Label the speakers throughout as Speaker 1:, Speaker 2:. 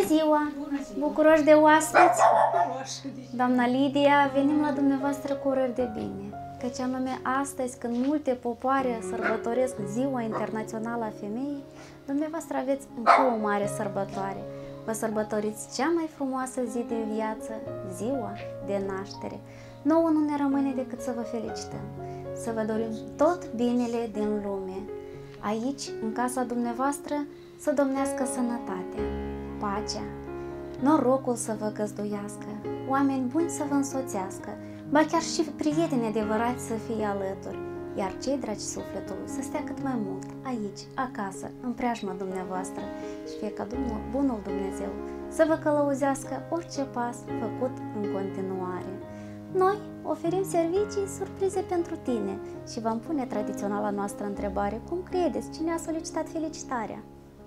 Speaker 1: ziua!
Speaker 2: Bună ziua!
Speaker 1: Bucuroși de oaspeți!
Speaker 2: Bucuroși!
Speaker 1: Doamna Lidia, venim la dumneavoastră cu urări de bine, căci anume astăzi, când multe popoare sărbătoresc Ziua Internațională a Femeii, dumneavoastră aveți încă o mare sărbătoare. Vă sărbătoriți cea mai frumoasă zi de viață, ziua de naștere. Nouă nu ne rămâne decât să vă felicităm, să vă dorim tot binele din lume. Aici, în casa dumneavoastră, să domnească sănătatea, pacea, norocul să vă găzduiască, oameni buni să vă însoțească, ba chiar și prieteni adevărați să fie alături, iar cei dragi sufletului să stea cât mai mult aici, acasă, în preajma dumneavoastră și fie ca bunul Dumnezeu să vă călăuzească orice pas făcut în continuare. Noi oferim servicii surprize pentru tine și vom pune tradiționala noastră întrebare: cum credeți? Cine a solicitat felicitarea?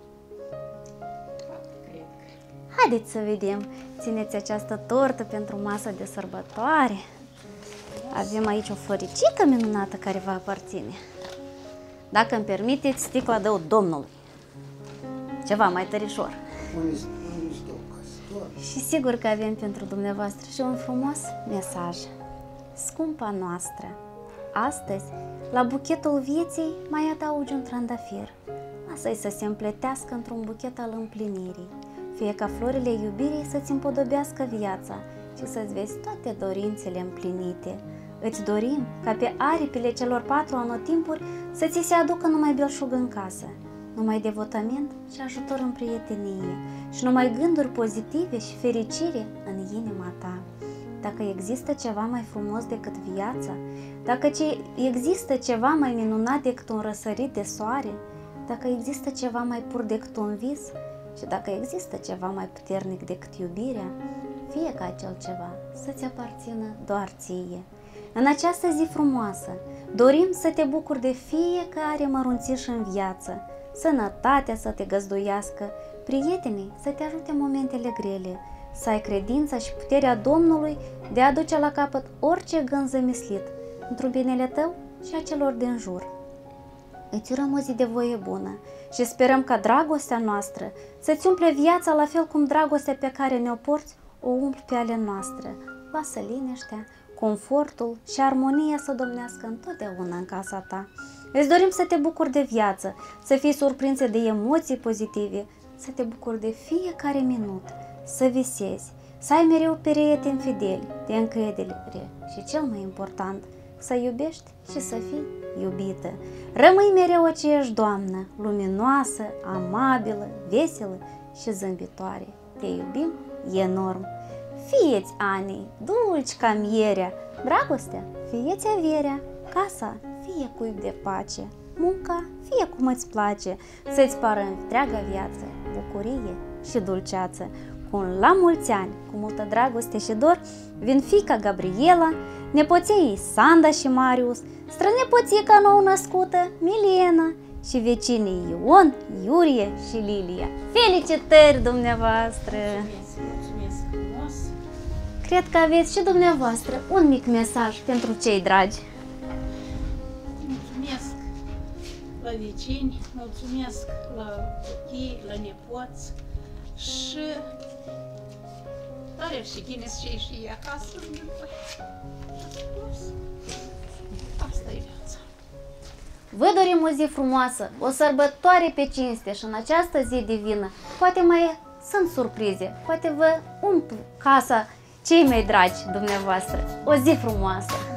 Speaker 1: Haideți să vedem. Țineți această tortă pentru masă de sărbătoare. Avem aici o floricică minunată care vă aparține. Dacă îmi permiteți, sticla dă-o Domnului. Ceva mai tărișor. Și sigur că avem pentru dumneavoastră și un frumos mesaj. Scumpa noastră, astăzi, la buchetul vieții, mai adaugi un trandafir. Lasă-i să se împletească într-un buchet al împlinirii. Fie ca florile iubirii să-ți împodobească viața și să-ți vezi toate dorințele împlinite. Îți dorim ca pe aripile celor 4 anotimpuri să ți se aducă numai belșug în casă, numai devotament și ajutor în prietenie și numai gânduri pozitive și fericire în inima ta. Dacă există ceva mai frumos decât viața, dacă există ceva mai minunat decât un răsărit de soare, dacă există ceva mai pur decât un vis și dacă există ceva mai puternic decât iubirea, fie ca acel ceva să-ți aparțină doar ție. În această zi frumoasă, dorim să te bucuri de fiecare mărunțiș în viață, sănătatea să te găzduiască, prietenii să te ajute în momentele grele, să ai credința și puterea Domnului de a duce la capăt orice gând zămislit, într-un binele tău și a celor din jur. Îți urăm o zi de voie bună și sperăm ca dragostea noastră să-ți umple viața la fel cum dragostea pe care ne-o porți o umpli pe ale noastre. Lasă liniștea, confortul și armonia să domnească întotdeauna în casa ta. Îți dorim să te bucuri de viață, să fii surprinse de emoții pozitive, să te bucuri de fiecare minut, să visezi, să ai mereu prieteni fideli, de încredere și cel mai important, să iubești și să fii iubită. Rămâi mereu aceeași doamnă, luminoasă, amabilă, veselă și zâmbitoare. Te iubim enorm. Fie-ți anii dulci ca mierea, dragostea fie-ți averea, casa fie cuib de pace, munca fie cum îți place, să-ți pară întreaga viață bucurie și dulceață. Cu un la mulți ani, cu multă dragoste și dor, vin fiica Gabriela, nepoței Sanda și Marius, strănepoțica nou-născută Milena și vecinii Ion, Iurie și Lilia. Felicitări dumneavoastră!
Speaker 2: Mulțumesc frumos!
Speaker 1: Cred că aveți și dumneavoastră un mic mesaj pentru cei dragi.
Speaker 2: Mulțumesc la vecini, mulțumesc la copii, la nepoți și tare și ghines cei și acasă. Asta e viața.
Speaker 1: Vă dorim o zi frumoasă, o sărbătoare pe cinste și în această zi divină poate mai sunt surprize, poate vă umplu casa cei mai dragi dumneavoastră. O zi frumoasă!